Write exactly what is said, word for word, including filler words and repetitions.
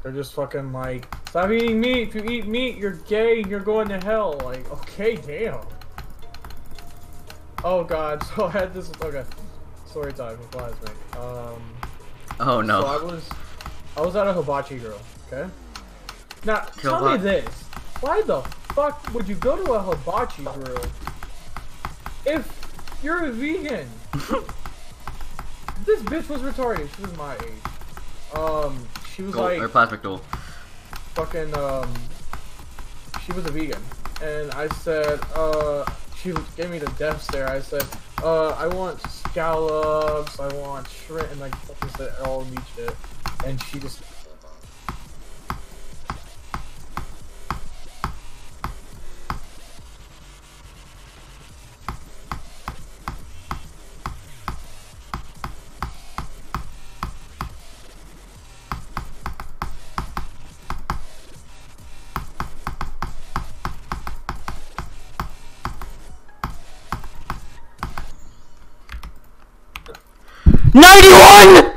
They're just fucking like, stop eating meat. If you eat meat, you're gay and you're going to hell. Like, okay, damn. Oh god, so I had this. Okay, story time with classmate. Um. Oh no. So I was, I was at a hibachi grill. Okay. Now Killbot. tell me this: why the fuck would you go to a hibachi grill if you're a vegan? This bitch was retarded. She was my age. Um, she was Gold, like or plastic doll. fucking. Um, she was a vegan, and I said, uh, she gave me the death stare. I said, uh, I want scallops, I want shrimp, and like fucking said all meat shit, and she just. ninety-one!